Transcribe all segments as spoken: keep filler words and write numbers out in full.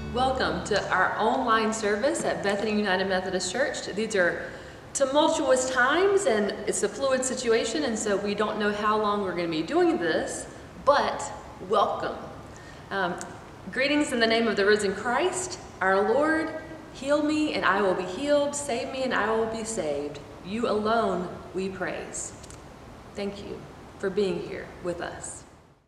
Welcome to our online service at Bethany United Methodist Church. These are tumultuous times and it's a fluid situation, and so we don't know how long we're going to be doing this, but welcome. Um, greetings in the name of the risen Christ, our Lord. Heal me and I will be healed. Save me and I will be saved. You alone we praise. Thank you for being here with us.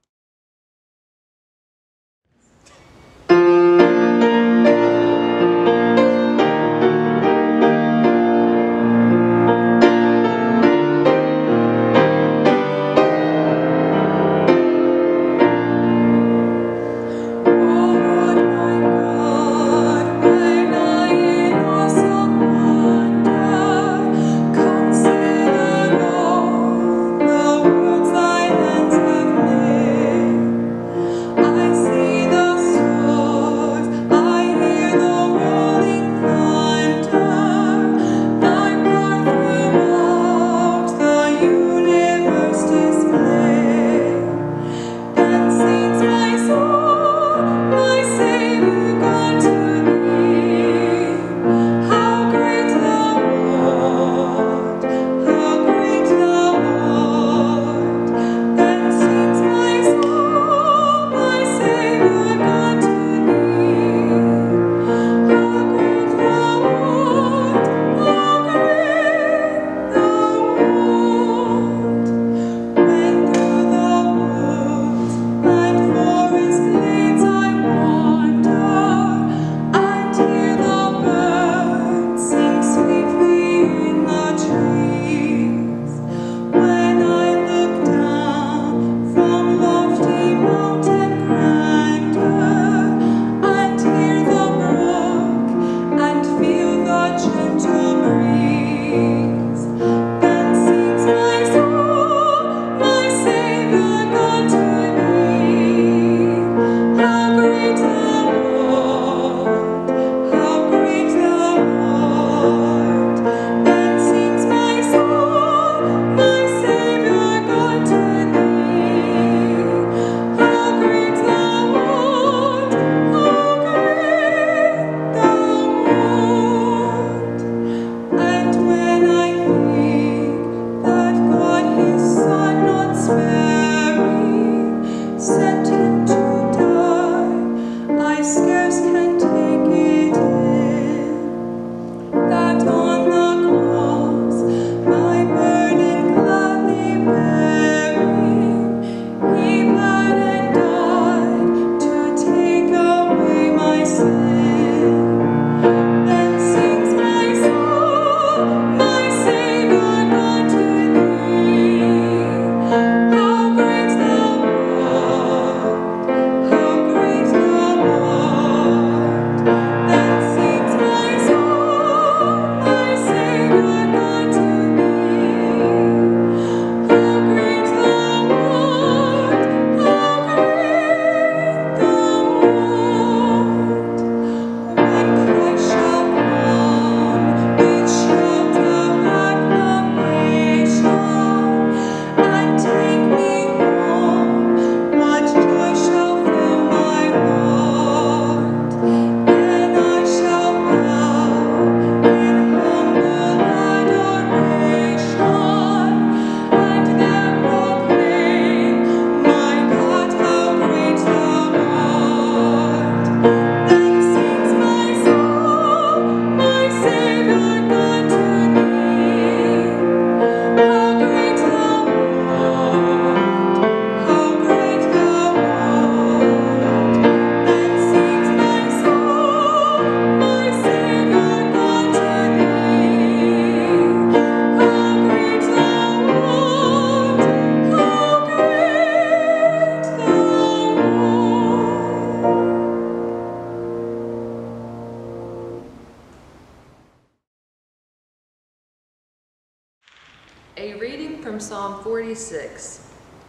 A reading from Psalm forty-six.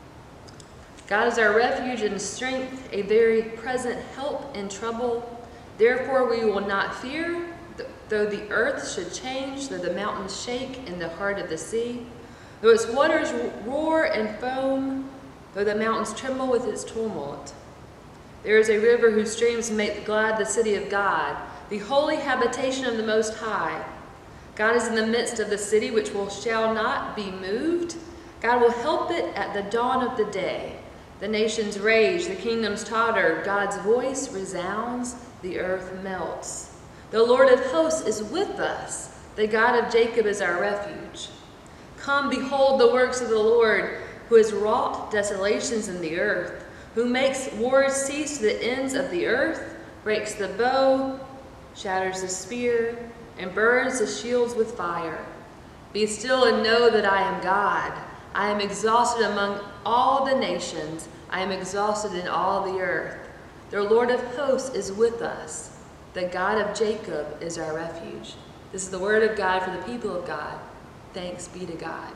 God is our refuge and strength, a very present help in trouble. Therefore we will not fear, though the earth should change, though the mountains shake in the heart of the sea, though its waters roar and foam, though the mountains tremble with its tumult. There is a river whose streams make glad the city of God, the holy habitation of the Most High. God is in the midst of the city, which will shall not be moved. God will help it at the dawn of the day. The nations rage, the kingdoms totter. God's voice resounds, the earth melts. The Lord of hosts is with us. The God of Jacob is our refuge. Come, behold the works of the Lord, who has wrought desolations in the earth, who makes wars cease to the ends of the earth, breaks the bow, shatters the spear, and burns the shields with fire. Be still and know that I am God. I am exhausted among all the nations. I am exhausted in all the earth. The Lord of hosts is with us. The God of Jacob is our refuge. This is the word of God for the people of God. Thanks be to God.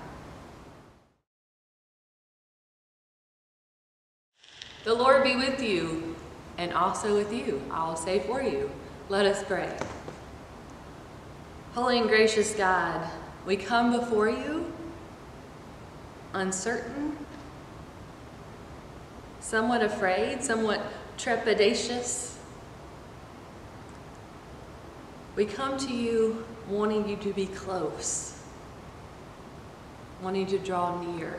The Lord be with you, and also with you. I will say for you. Let us pray. Holy and gracious God, we come before you uncertain, somewhat afraid, somewhat trepidatious. We come to you wanting you to be close, wanting to draw near.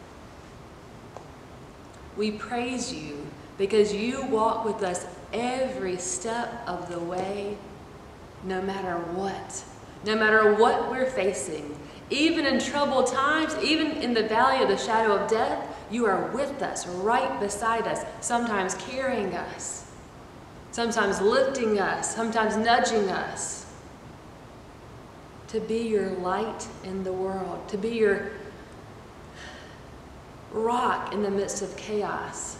We praise you because you walk with us every step of the way, no matter what, no matter what we're facing. Even in troubled times, even in the valley of the shadow of death, you are with us, right beside us, sometimes carrying us, sometimes lifting us, sometimes nudging us to be your light in the world, to be your rock in the midst of chaos.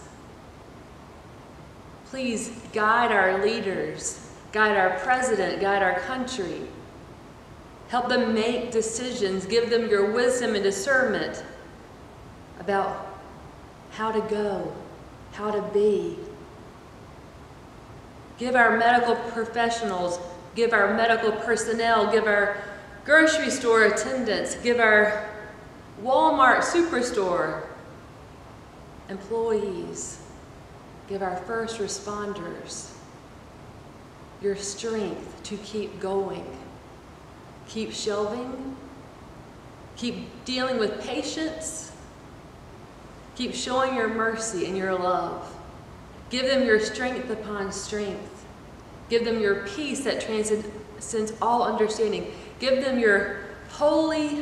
Please guide our leaders, guide our president, guide our country. Help them make decisions, give them your wisdom and discernment about how to go, how to be. Give our medical professionals, give our medical personnel, give our grocery store attendants, give our Walmart superstore employees, give our first responders your strength to keep going, keep shelving, keep dealing with patience, keep showing your mercy and your love. Give them your strength upon strength. Give them your peace that transcends all understanding. Give them your holy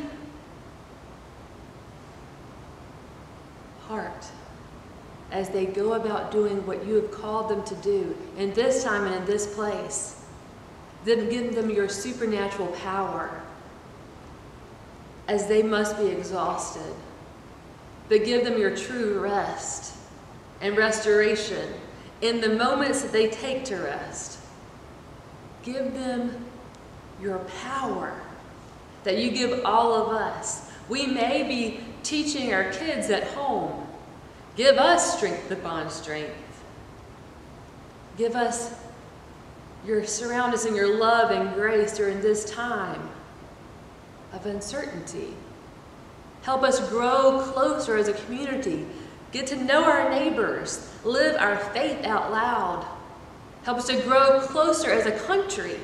heart as they go about doing what you have called them to do in this time and in this place. Then give them your supernatural power as they must be exhausted. But give them your true rest and restoration in the moments that they take to rest. Give them your power that you give all of us. We may be teaching our kids at home. Give us strength upon strength. Give us your surround us in your love and grace during this time of uncertainty. Help us grow closer as a community. Get to know our neighbors. Live our faith out loud. Help us to grow closer as a country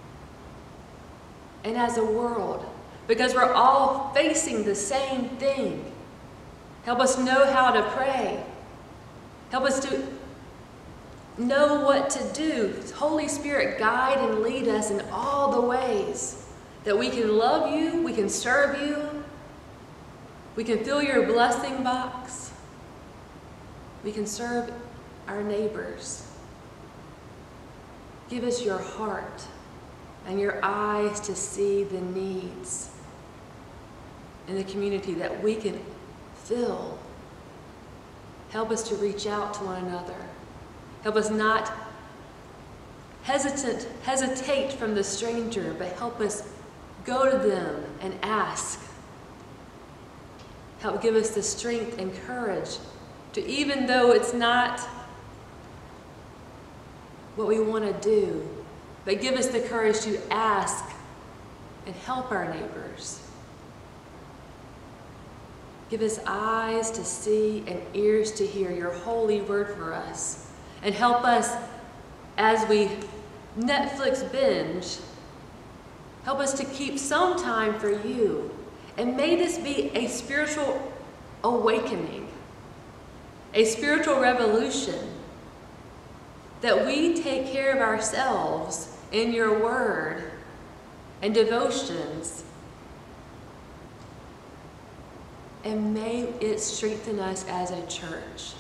and as a world, because we're all facing the same thing. Help us know how to pray. Help us to know what to do. Holy Spirit, guide and lead us in all the ways that we can love you, we can serve you, we can fill your blessing box, we can serve our neighbors. Give us your heart and your eyes to see the needs in the community that we can fill. Help us to reach out to one another. Help us not hesitant, hesitate from the stranger, but help us go to them and ask. Help give us the strength and courage to, even though it's not what we want to do, but give us the courage to ask and help our neighbors. Give us eyes to see and ears to hear your holy word for us. and help us as we Netflix binge, help us to keep some time for you. And may this be a spiritual awakening, a spiritual revolution, that we take care of ourselves in your word and devotions. And may it strengthen us as a church.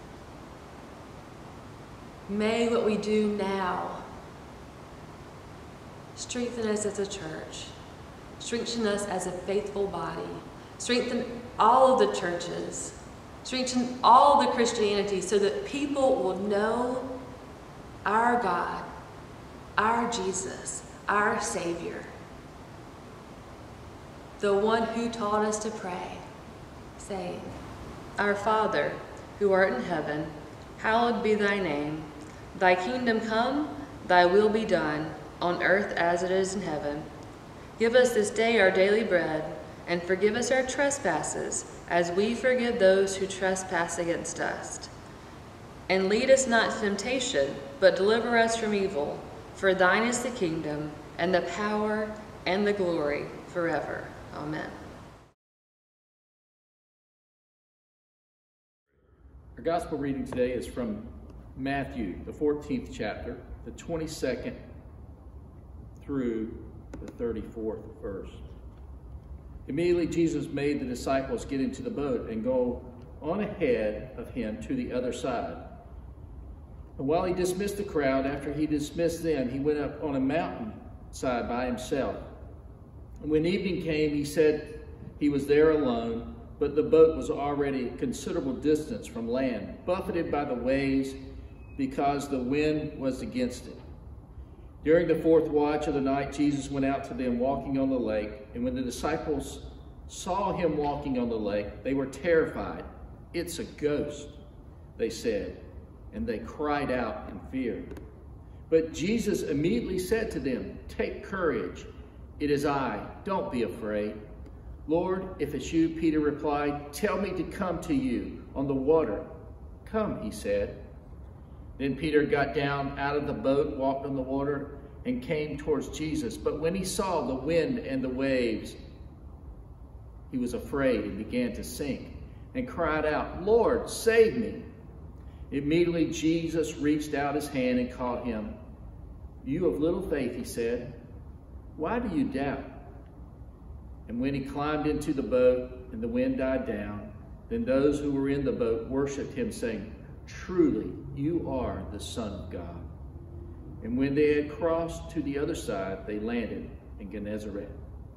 May what we do now strengthen us as a church. Strengthen us as a faithful body. Strengthen all of the churches. Strengthen all the Christianity so that people will know our God, our Jesus, our Savior, the one who taught us to pray, saying, Our Father, who art in heaven, hallowed be thy name. Thy kingdom come, thy will be done, on earth as it is in heaven. Give us this day our daily bread, and forgive us our trespasses, as we forgive those who trespass against us. And lead us not to temptation, but deliver us from evil. For thine is the kingdom, and the power, and the glory, forever. Amen. Our gospel reading today is from Matthew, the fourteenth chapter, the twenty-second through the thirty-fourth verse. Immediately Jesus made the disciples get into the boat and go on ahead of him to the other side. And while he dismissed the crowd, after he dismissed them, he went up on a mountainside by himself. And when evening came, he said he was there alone, but the boat was already a considerable distance from land, buffeted by the waves because the wind was against it. During the fourth watch of the night, Jesus went out to them walking on the lake, and when the disciples saw him walking on the lake, they were terrified. It's a ghost, they said, and they cried out in fear. But Jesus immediately said to them, Take courage, it is I, don't be afraid. Lord, if it's you, Peter replied, tell me to come to you on the water. Come, he said. Then Peter got down out of the boat, walked on the water, and came towards Jesus. But when he saw the wind and the waves, he was afraid and began to sink and cried out, Lord, save me. Immediately Jesus reached out his hand and caught him. You of little faith, he said, why do you doubt? And when he climbed into the boat and the wind died down, then those who were in the boat worshiped him, saying, Truly, you are the Son of God. And when they had crossed to the other side, they landed in Gennesaret.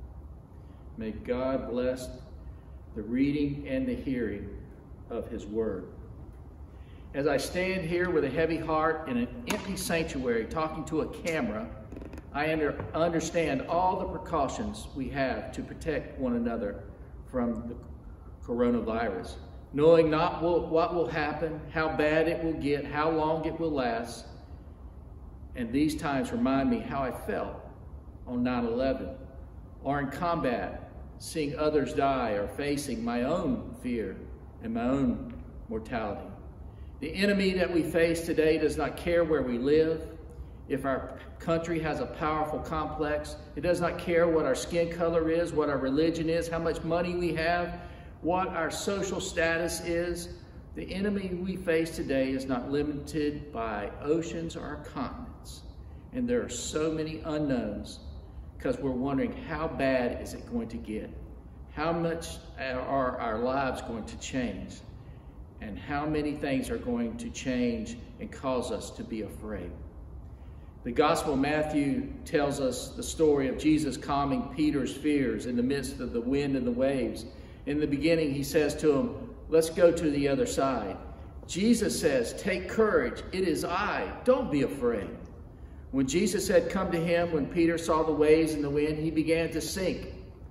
May God bless the reading and the hearing of his word. As I stand here with a heavy heart in an empty sanctuary talking to a camera, I under, understand all the precautions we have to protect one another from the coronavirus, knowing not will, what will happen, how bad it will get, how long it will last. And these times remind me how I felt on nine eleven, or in combat, seeing others die, or facing my own fear and my own mortality. The enemy that we face today does not care where we live. If our country has a powerful complex, it does not care what our skin color is, what our religion is, how much money we have, what our social status is. The enemy we face today is not limited by oceans or continents. And there are so many unknowns because we're wondering, how bad is it going to get? How much are our lives going to change? And how many things are going to change and cause us to be afraid? The Gospel of Matthew tells us the story of Jesus calming Peter's fears in the midst of the wind and the waves. In the beginning, he says to him, let's go to the other side. Jesus says, take courage, it is I, don't be afraid. When Jesus had come to him, when Peter saw the waves and the wind, he began to sink.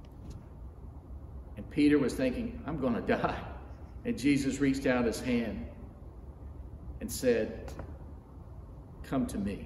And Peter was thinking, I'm going to die. And Jesus reached out his hand and said, come to me.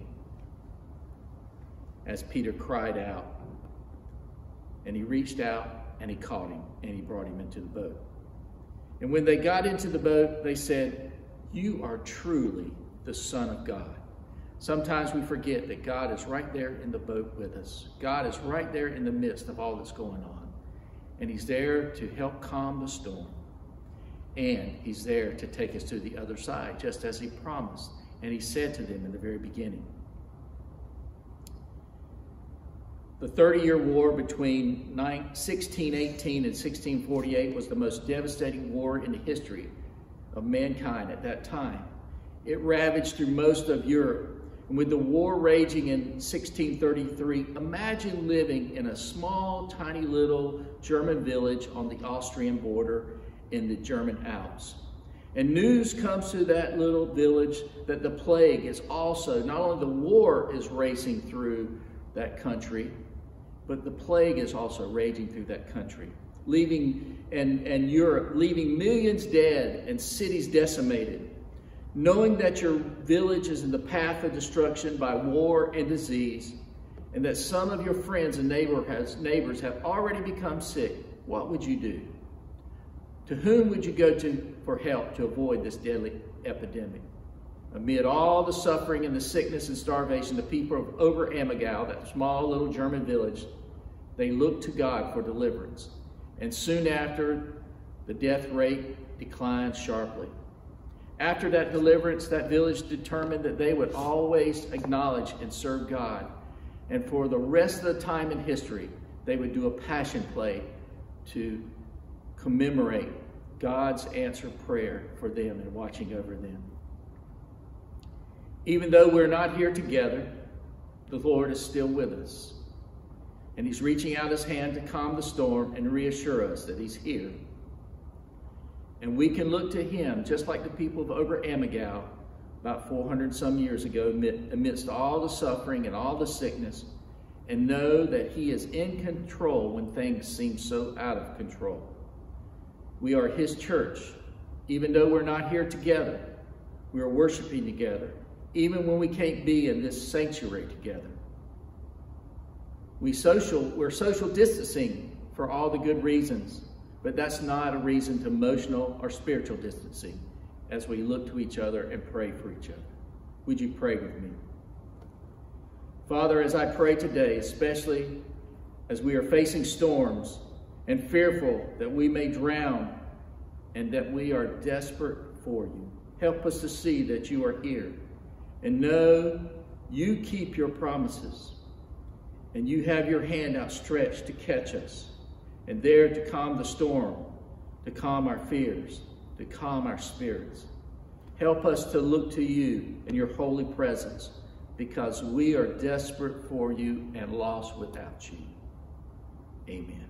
As Peter cried out, and he reached out and he caught him and he brought him into the boat. And when they got into the boat, they said, you are truly the Son of God. Sometimes we forget that God is right there in the boat with us. God is right there in the midst of all that's going on. And he's there to help calm the storm. And he's there to take us to the other side, just as he promised. And he said to them in the very beginning. The thirty-year war between sixteen eighteen and sixteen forty-eight was the most devastating war in the history of mankind at that time. It ravaged through most of Europe. And with the war raging in sixteen thirty-three, imagine living in a small, tiny little German village on the Austrian border in the German Alps. And news comes to that little village that the plague is also, not only the war is racing through that country, but the plague is also raging through that country, leaving and, and Europe, leaving millions dead and cities decimated. Knowing that your village is in the path of destruction by war and disease, and that some of your friends and neighbor has, neighbors have already become sick, what would you do? To whom would you go to for help to avoid this deadly epidemic? Amid all the suffering and the sickness and starvation, the people of Oberammergau, that small little German village, they looked to God for deliverance. And soon after, the death rate declined sharply. After that deliverance, that village determined that they would always acknowledge and serve God. And for the rest of the time in history, they would do a passion play to commemorate God's answered prayer for them and watching over them. Even though we're not here together, the Lord is still with us. And he's reaching out his hand to calm the storm and reassure us that he's here. And we can look to him, just like the people of Oberammergau about four hundred some years ago, amidst all the suffering and all the sickness, and know that he is in control when things seem so out of control. We are his church. Even though we're not here together, we are worshiping together, even when we can't be in this sanctuary together. We social, we're social distancing for all the good reasons, but that's not a reason to emotional or spiritual distancing as we look to each other and pray for each other. Would you pray with me? Father, as I pray today, especially as we are facing storms and fearful that we may drown and that we are desperate for you, help us to see that you are here and know you keep your promises and you have your hand outstretched to catch us and there to calm the storm, to calm our fears, to calm our spirits. Help us to look to you and your holy presence because we are desperate for you and lost without you. Amen.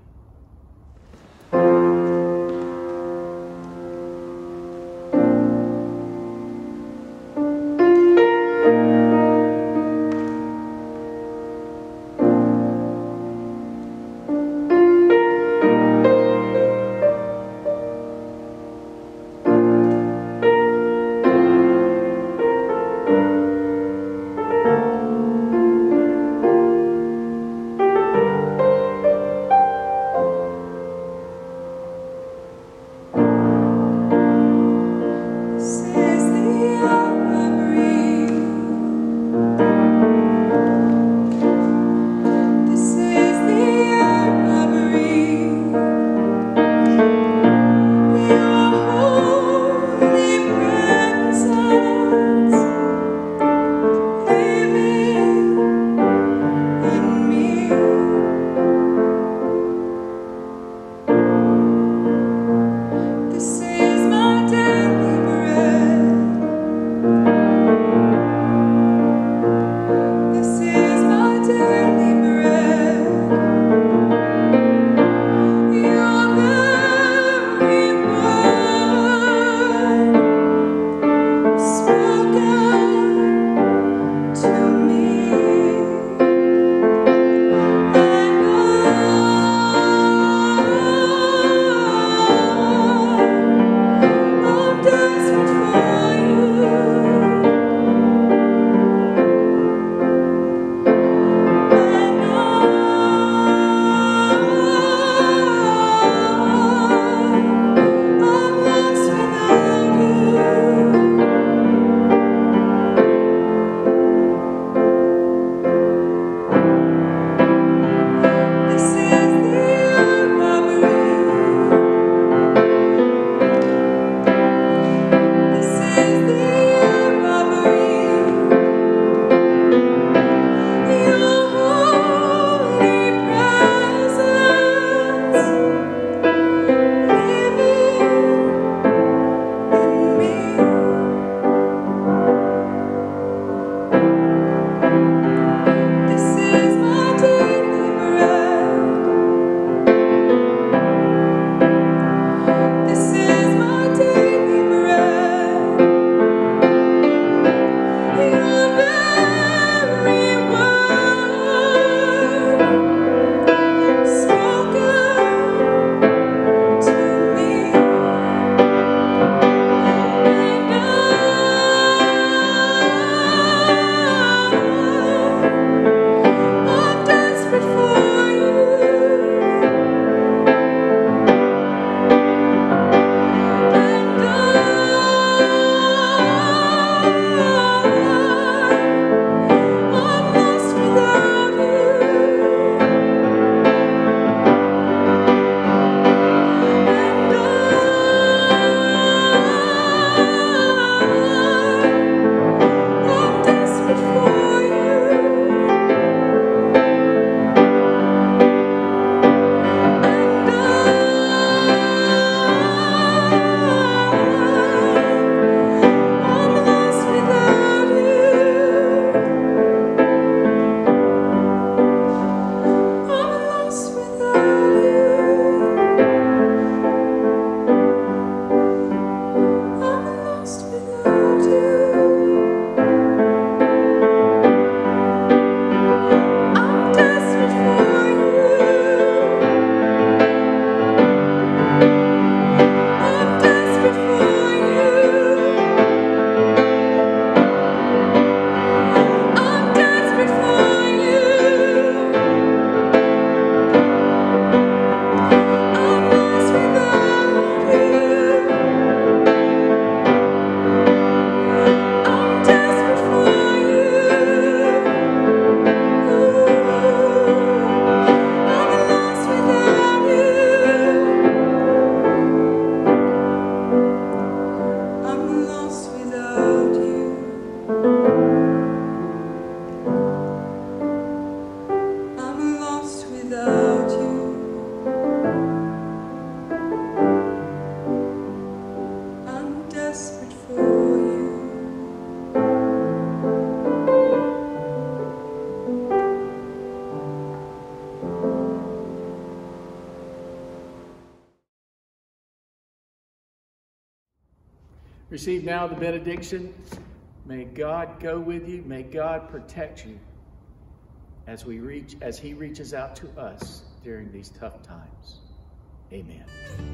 Receive now the benediction. May God go with you. May God protect you as we reach, as he reaches out to us during these tough times. Amen.